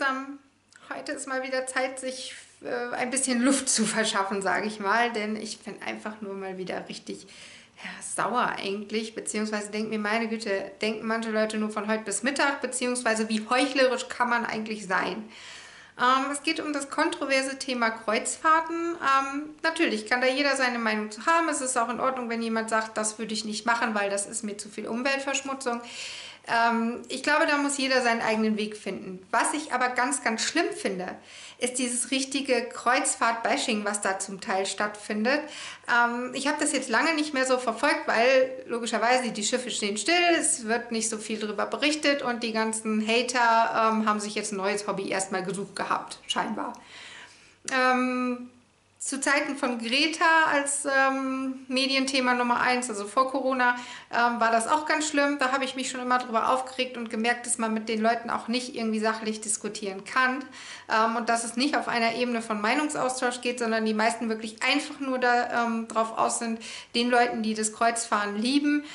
zusammen. Heute ist mal wieder Zeit, sich ein bisschen Luft zu verschaffen, sage ich mal, denn ich bin einfach nur mal wieder richtig sauer eigentlich, beziehungsweise denke mir, meine Güte, denken manche Leute nur von heute bis Mittag, beziehungsweise wie heuchlerisch kann man eigentlich sein? Es geht um das kontroverse Thema Kreuzfahrten. Natürlich kann da jeder seine Meinung zu haben. Es ist auch in Ordnung, wenn jemand sagt, das würde ich nicht machen, weil das ist mir zu viel Umweltverschmutzung. Ich glaube, da muss jeder seinen eigenen Weg finden. Was ich aber ganz, ganz schlimm finde, ist dieses richtige Kreuzfahrt-Bashing, was da zum Teil stattfindet. Ich habe das jetzt lange nicht mehr so verfolgt, weil logischerweise die Schiffe stehen still, es wird nicht so viel darüber berichtet und die ganzen Hater haben sich jetzt ein neues Hobby erstmal gesucht gehabt, scheinbar. Zu Zeiten von Greta als Medienthema Nummer 1, also vor Corona, war das auch ganz schlimm. Da habe ich mich schon immer drüber aufgeregt und gemerkt, dass man mit den Leuten auch nicht irgendwie sachlich diskutieren kann und dass es nicht auf einer Ebene von Meinungsaustausch geht, sondern die meisten wirklich einfach nur darauf aus sind, den Leuten, die das Kreuzfahren lieben,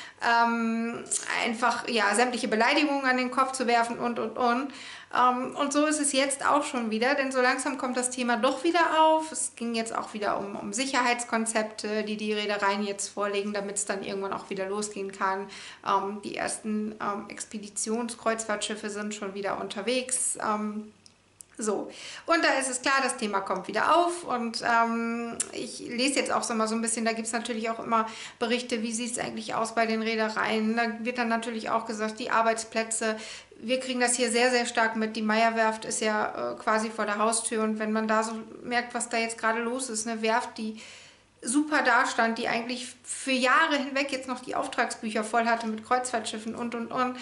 einfach ja, sämtliche Beleidigungen an den Kopf zu werfen und. Und so ist es jetzt auch schon wieder, denn so langsam kommt das Thema doch wieder auf. Es ging jetzt auch wieder um Sicherheitskonzepte, die die Reedereien jetzt vorlegen, damit es dann irgendwann auch wieder losgehen kann. Die ersten Expeditionskreuzfahrtschiffe sind schon wieder unterwegs. So, und da ist es klar, das Thema kommt wieder auf und ich lese jetzt auch so mal so ein bisschen, da gibt es natürlich auch immer Berichte, wie sieht es eigentlich aus bei den Reedereien. Da wird dann natürlich auch gesagt, die Arbeitsplätze, wir kriegen das hier sehr, sehr stark mit. Die Meyer-Werft ist ja quasi vor der Haustür und wenn man da so merkt, was da jetzt gerade los ist, eine Werft, die super dastand, die eigentlich für Jahre hinweg jetzt noch die Auftragsbücher voll hatte mit Kreuzfahrtschiffen und.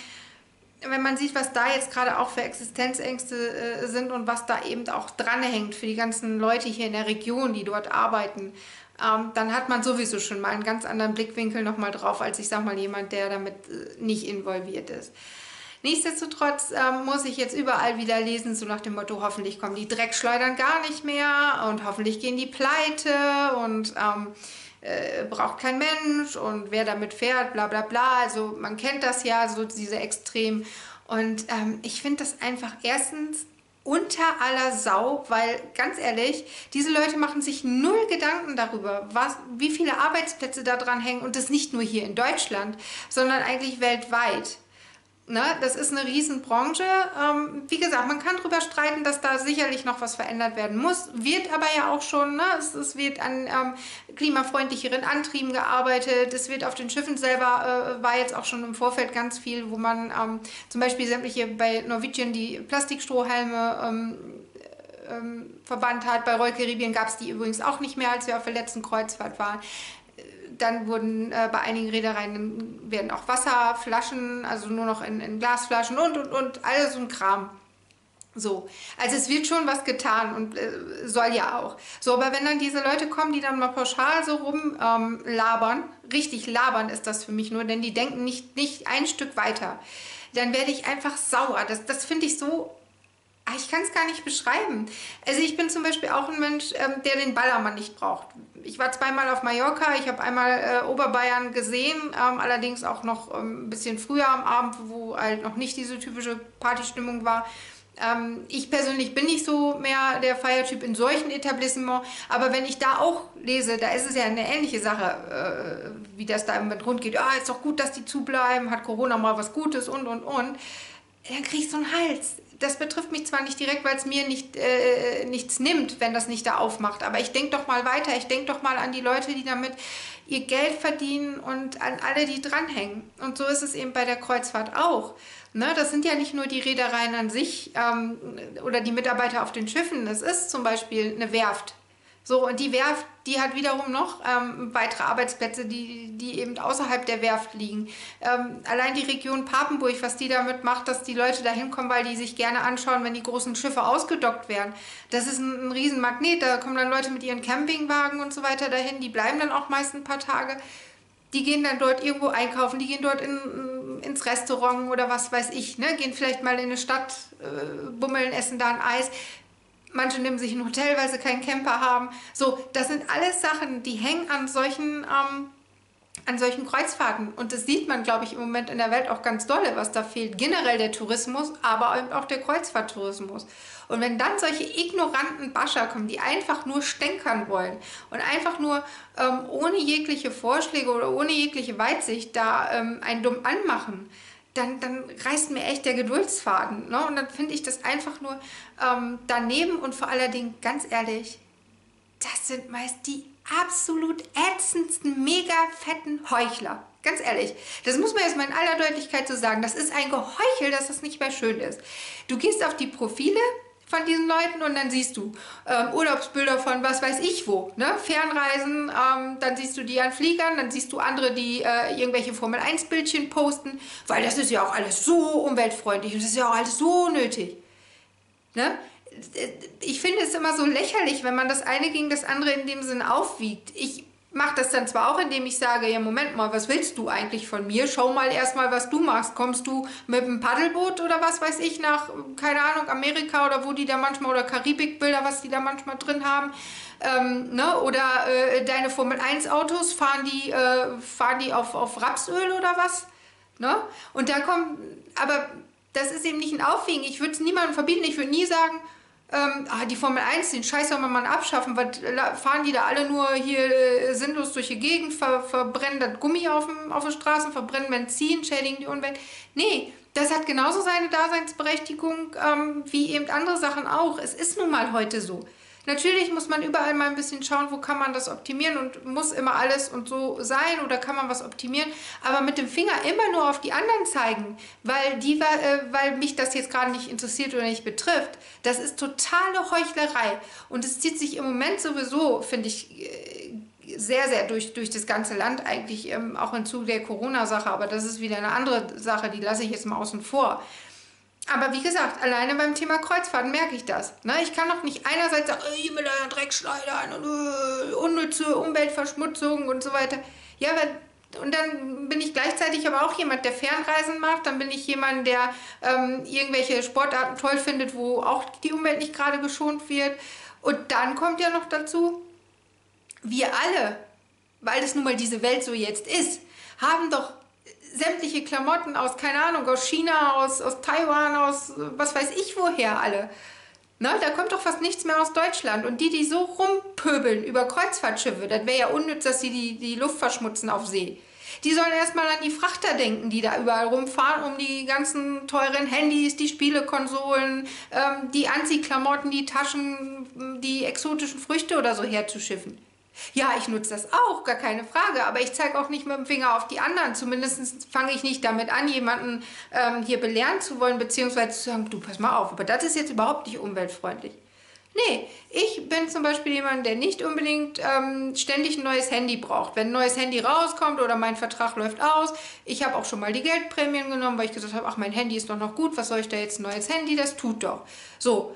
Wenn man sieht, was da jetzt gerade auch für Existenzängste sind und was da eben auch dranhängt für die ganzen Leute hier in der Region, die dort arbeiten, dann hat man sowieso schon mal einen ganz anderen Blickwinkel nochmal drauf, als ich sag mal jemand, der damit nicht involviert ist. Nichtsdestotrotz muss ich jetzt überall wieder lesen, so nach dem Motto, hoffentlich kommen die Dreckschleudern gar nicht mehr und hoffentlich gehen die pleite und braucht kein Mensch und wer damit fährt, bla bla bla. Also man kennt das ja, so diese Extrem. Und ich finde das einfach erstens unter aller Sau, weil ganz ehrlich, diese Leute machen sich null Gedanken darüber, wie viele Arbeitsplätze da dran hängen und das nicht nur hier in Deutschland, sondern eigentlich weltweit. Ne, das ist eine Riesenbranche. Wie gesagt, man kann darüber streiten, dass da sicherlich noch was verändert werden muss. Wird aber ja auch schon. Ne? Es wird an klimafreundlicheren Antrieben gearbeitet. Es wird auf den Schiffen selber, war jetzt auch schon im Vorfeld ganz viel, wo man zum Beispiel sämtliche bei Norwegian die Plastikstrohhalme verbannt hat. Bei Royal Caribbean gab es die übrigens auch nicht mehr, als wir auf der letzten Kreuzfahrt waren. Dann wurden bei einigen Reedereien werden auch Wasserflaschen, also nur noch in Glasflaschen und alles so ein Kram. So, also es wird schon was getan und soll ja auch. So, aber wenn dann diese Leute kommen, die dann mal pauschal so labern, richtig labern ist das für mich nur, denn die denken nicht ein Stück weiter, dann werde ich einfach sauer. Das finde ich so. Ich kann es gar nicht beschreiben. Also ich bin zum Beispiel auch ein Mensch, der den Ballermann nicht braucht. Ich war zweimal auf Mallorca, ich habe einmal Oberbayern gesehen, allerdings auch noch ein bisschen früher am Abend, wo halt noch nicht diese typische Partystimmung war. Ich persönlich bin nicht so mehr der Feiertyp in solchen Etablissements, aber wenn ich da auch lese, da ist es ja eine ähnliche Sache, wie das da im Rund geht. Ah, ist doch gut, dass die zubleiben, hat Corona mal was Gutes und. Dann kriege ich so einen Hals. Das betrifft mich zwar nicht direkt, weil es mir nichts nimmt, wenn das nicht da aufmacht, aber ich denke doch mal weiter, ich denke doch mal an die Leute, die damit ihr Geld verdienen und an alle, die dranhängen. Und so ist es eben bei der Kreuzfahrt auch. Ne, das sind ja nicht nur die Reedereien an sich oder die Mitarbeiter auf den Schiffen, es ist zum Beispiel eine Werft. So, und die Werft, die hat wiederum noch weitere Arbeitsplätze, die eben außerhalb der Werft liegen. Allein die Region Papenburg, was die damit macht, dass die Leute da hinkommen, weil die sich gerne anschauen, wenn die großen Schiffe ausgedockt werden. Das ist ein Riesenmagnet, da kommen dann Leute mit ihren Campingwagen und so weiter dahin, die bleiben dann auch meist ein paar Tage. Die gehen dann dort irgendwo einkaufen, die gehen dort ins Restaurant oder was weiß ich, ne? Gehen vielleicht mal in eine Stadt, bummeln, essen da ein Eis. Manche nehmen sich ein Hotel, weil sie keinen Camper haben. So, das sind alles Sachen, die hängen an solchen an solchen Kreuzfahrten. Und das sieht man, glaube ich, im Moment in der Welt auch ganz dolle, was da fehlt. Generell der Tourismus, aber eben auch der Kreuzfahrttourismus. Und wenn dann solche ignoranten Bascher kommen, die einfach nur stänkern wollen und einfach nur ohne jegliche Vorschläge oder ohne jegliche Weitsicht da einen dumm anmachen, dann reißt mir echt der Geduldsfaden. Ne? Und dann finde ich das einfach nur daneben und vor allen Dingen, ganz ehrlich, das sind meist die absolut ätzendsten, mega fetten Heuchler. Ganz ehrlich, das muss man jetzt mal in aller Deutlichkeit so sagen. Das ist ein Geheuchel, dass das nicht mehr schön ist. Du gehst auf die Profile von diesen Leuten und dann siehst du Urlaubsbilder von was weiß ich wo, ne? Fernreisen, dann siehst du die an Fliegern, dann siehst du andere, die irgendwelche Formel-1-Bildchen posten, weil das ist ja auch alles so umweltfreundlich und das ist ja auch alles so nötig. Ne? Ich finde es immer so lächerlich, wenn man das eine gegen das andere in dem Sinn aufwiegt. Ich mache das dann zwar auch, indem ich sage, ja Moment mal, was willst du eigentlich von mir? Schau mal erstmal, was du machst. Kommst du mit einem Paddelboot oder was weiß ich nach, keine Ahnung, Amerika oder wo die da manchmal, oder Karibikbilder, was die da manchmal drin haben. Ne? Oder deine Formel-1-Autos, fahren die auf Rapsöl oder was? Ne? Und da kommt, aber das ist eben nicht ein Aufwiegen. Ich würde es niemandem verbieten. Ich würde nie sagen, die Formel 1, den Scheiß soll man mal abschaffen, weil fahren die da alle nur hier sinnlos durch die Gegend, verbrennen das Gummi auf den Straßen, verbrennen Benzin, schädigen die Umwelt. Nee, das hat genauso seine Daseinsberechtigung wie eben andere Sachen auch. Es ist nun mal heute so. Natürlich muss man überall mal ein bisschen schauen, wo kann man das optimieren und muss immer alles und so sein oder kann man was optimieren. Aber mit dem Finger immer nur auf die anderen zeigen, weil mich das jetzt gerade nicht interessiert oder nicht betrifft, das ist totale Heuchlerei. Und es zieht sich im Moment sowieso, finde ich, sehr, sehr durch das ganze Land eigentlich, auch im Zuge der Corona-Sache. Aber das ist wieder eine andere Sache, die lasse ich jetzt mal außen vor. Aber wie gesagt, alleine beim Thema Kreuzfahrten merke ich das. Ne? Ich kann doch nicht einerseits sagen, hier mit einer Dreckschleudern und unnütze Umweltverschmutzung und so weiter. Ja, und dann bin ich gleichzeitig aber auch jemand, der Fernreisen macht. Dann bin ich jemand, der irgendwelche Sportarten toll findet, wo auch die Umwelt nicht gerade geschont wird. Und dann kommt ja noch dazu, wir alle, weil es nun mal diese Welt so jetzt ist, haben doch sämtliche Klamotten aus, keine Ahnung, aus China, aus Taiwan, aus was weiß ich woher alle. Ne, da kommt doch fast nichts mehr aus Deutschland. Und die so rumpöbeln über Kreuzfahrtschiffe, das wäre ja unnütz, dass sie die Luft verschmutzen auf See. Die sollen erstmal an die Frachter denken, die da überall rumfahren, um die ganzen teuren Handys, die Spielekonsolen, die Anziehklamotten, die Taschen, die exotischen Früchte oder so herzuschiffen. Ja, ich nutze das auch, gar keine Frage, aber ich zeige auch nicht mit dem Finger auf die anderen. Zumindest fange ich nicht damit an, jemanden hier belehren zu wollen, beziehungsweise zu sagen, du, pass mal auf, aber das ist jetzt überhaupt nicht umweltfreundlich. Nee, ich bin zum Beispiel jemand, der nicht unbedingt ständig ein neues Handy braucht. Wenn ein neues Handy rauskommt oder mein Vertrag läuft aus, ich habe auch schon mal die Geldprämien genommen, weil ich gesagt habe, ach, mein Handy ist doch noch gut, was soll ich da jetzt ein neues Handy, das tut doch. So,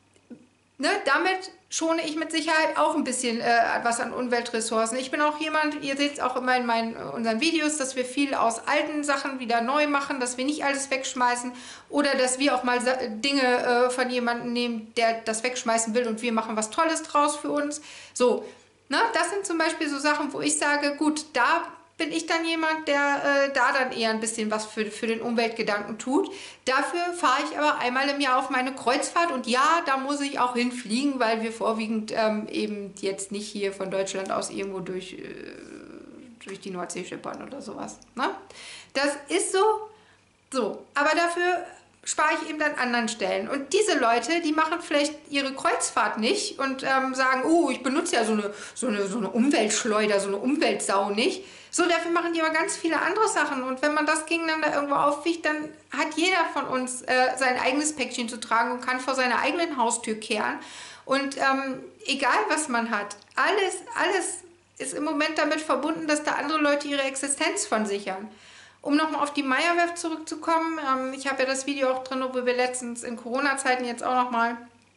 ne, damit schone ich mit Sicherheit auch ein bisschen was an Umweltressourcen. Ich bin auch jemand, ihr seht es auch immer in unseren Videos, dass wir viel aus alten Sachen wieder neu machen, dass wir nicht alles wegschmeißen oder dass wir auch mal Dinge von jemandem nehmen, der das wegschmeißen will und wir machen was Tolles draus für uns. So, ne, das sind zum Beispiel so Sachen, wo ich sage, gut, da bin ich dann jemand, der da dann eher ein bisschen was für den Umweltgedanken tut. Dafür fahre ich aber einmal im Jahr auf meine Kreuzfahrt und ja, da muss ich auch hinfliegen, weil wir vorwiegend eben jetzt nicht hier von Deutschland aus irgendwo durch die Nordsee schippern oder sowas. Ne? Das ist so. Aber dafür spare ich eben an anderen Stellen. Und diese Leute, die machen vielleicht ihre Kreuzfahrt nicht und sagen, oh, ich benutze ja so eine Umweltschleuder, so eine Umweltsau nicht. So, dafür machen die aber ganz viele andere Sachen. Und wenn man das gegeneinander irgendwo aufwiegt, dann hat jeder von uns sein eigenes Päckchen zu tragen und kann vor seiner eigenen Haustür kehren. Und egal, was man hat, alles ist im Moment damit verbunden, dass da andere Leute ihre Existenz von sichern. Um nochmal auf die Meyer-Werft zurückzukommen, ich habe ja das Video auch drin, wo wir letztens in Corona-Zeiten jetzt auch nochmal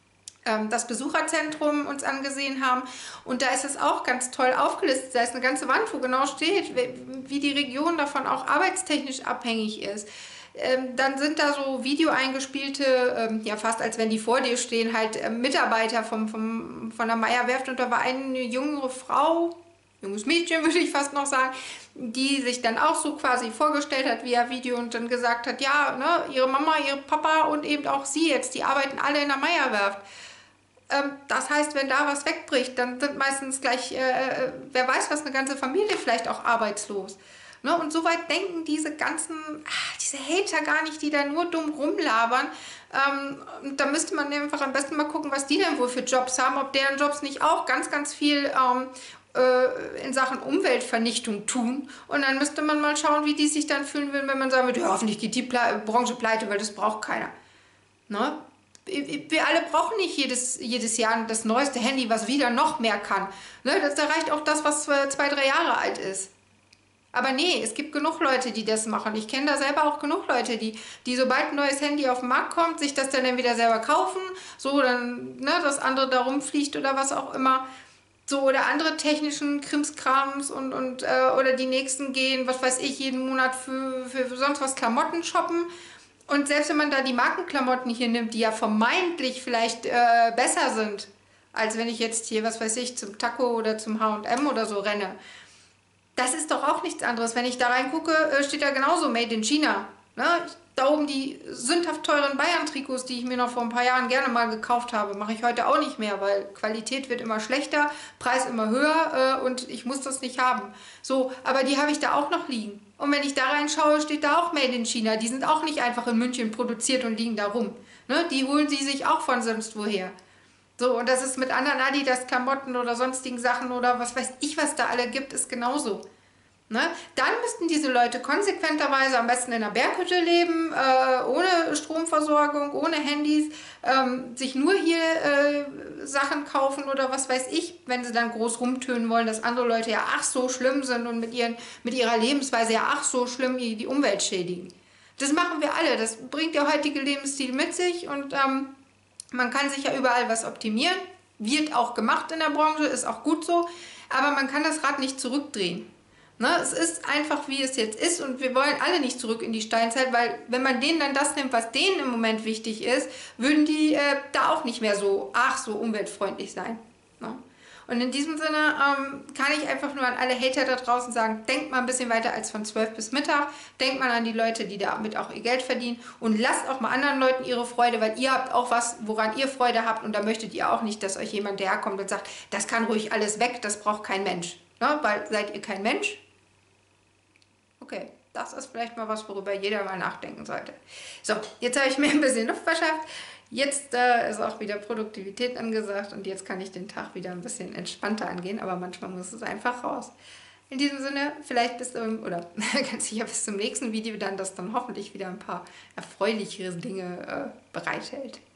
das Besucherzentrum uns angesehen haben. Und da ist es auch ganz toll aufgelistet. Da ist eine ganze Wand, wo genau steht, wie die Region davon auch arbeitstechnisch abhängig ist. Dann sind da so Video eingespielte, ja fast als wenn die vor dir stehen, halt Mitarbeiter von der Meyer-Werft. Und da war eine jüngere Frau, junges Mädchen würde ich fast noch sagen, die sich dann auch so quasi vorgestellt hat via Video und dann gesagt hat, ja, ne, ihre Mama, ihr Papa und eben auch sie jetzt, die arbeiten alle in der Meierwerft. Das heißt, wenn da was wegbricht, dann sind meistens gleich, wer weiß was, eine ganze Familie vielleicht auch arbeitslos. Ne? Und so weit denken diese diese Hater gar nicht, die da nur dumm rumlabern. Und da müsste man einfach am besten mal gucken, was die denn wohl für Jobs haben, ob deren Jobs nicht auch ganz, ganz viel in Sachen Umweltvernichtung tun. Und dann müsste man mal schauen, wie die sich dann fühlen würden, wenn man sagen würde, ja, hoffentlich geht die Branche pleite, weil das braucht keiner. Ne? Wir alle brauchen nicht jedes Jahr das neueste Handy, was wieder noch mehr kann. Ne? Da reicht auch das, was 2, 3 Jahre alt ist. Aber nee, es gibt genug Leute, die das machen. Ich kenne da selber auch genug Leute, die sobald ein neues Handy auf den Markt kommt, sich das dann wieder selber kaufen, so dann, ne, das andere da rumfliegt oder was auch immer. So, oder andere technischen Krimskrams oder die nächsten gehen, was weiß ich, jeden Monat für sonst was Klamotten shoppen. Und selbst wenn man da die Markenklamotten hier nimmt, die ja vermeintlich vielleicht besser sind, als wenn ich jetzt hier, was weiß ich, zum Taco oder zum H&M oder so renne. Das ist doch auch nichts anderes. Wenn ich da reingucke, steht da genauso Made in China. Ne? Da oben die sündhaft teuren Bayern-Trikots, die ich mir noch vor ein paar Jahren gerne mal gekauft habe, mache ich heute auch nicht mehr, weil Qualität wird immer schlechter, Preis immer höher und ich muss das nicht haben. So, aber die habe ich da auch noch liegen. Und wenn ich da reinschaue, steht da auch Made in China. Die sind auch nicht einfach in München produziert und liegen da rum. Ne? Die holen sie sich auch von sonst woher. So, und das ist mit anderen Adidas-Klamotten oder sonstigen Sachen oder was weiß ich, was da alle gibt, ist genauso. Ne? Dann müssten diese Leute konsequenterweise am besten in einer Berghütte leben, ohne Stromversorgung, ohne Handys, sich nur hier Sachen kaufen oder was weiß ich, wenn sie dann groß rumtönen wollen, dass andere Leute ja ach so schlimm sind und mit ihrer Lebensweise ja ach so schlimm die Umwelt schädigen. Das machen wir alle, das bringt der heutige Lebensstil mit sich und man kann sich ja überall was optimieren, wird auch gemacht in der Branche, ist auch gut so, aber man kann das Rad nicht zurückdrehen. Ne? Es ist einfach, wie es jetzt ist und wir wollen alle nicht zurück in die Steinzeit, weil wenn man denen dann das nimmt, was denen im Moment wichtig ist, würden die da auch nicht mehr so umweltfreundlich sein. Ne? Und in diesem Sinne kann ich einfach nur an alle Hater da draußen sagen, denkt mal ein bisschen weiter als von 12 bis Mittag, denkt mal an die Leute, die damit auch ihr Geld verdienen und lasst auch mal anderen Leuten ihre Freude, weil ihr habt auch was, woran ihr Freude habt und da möchtet ihr auch nicht, dass euch jemand daherkommt und sagt, das kann ruhig alles weg, das braucht kein Mensch. Ne? Weil seid ihr kein Mensch? Okay, das ist vielleicht mal was, worüber jeder mal nachdenken sollte. So, jetzt habe ich mir ein bisschen Luft verschafft. Jetzt ist auch wieder Produktivität angesagt und jetzt kann ich den Tag wieder ein bisschen entspannter angehen, aber manchmal muss es einfach raus. In diesem Sinne, vielleicht oder ganz sicher bis zum nächsten Video dann, das dann hoffentlich wieder ein paar erfreulichere Dinge bereithält.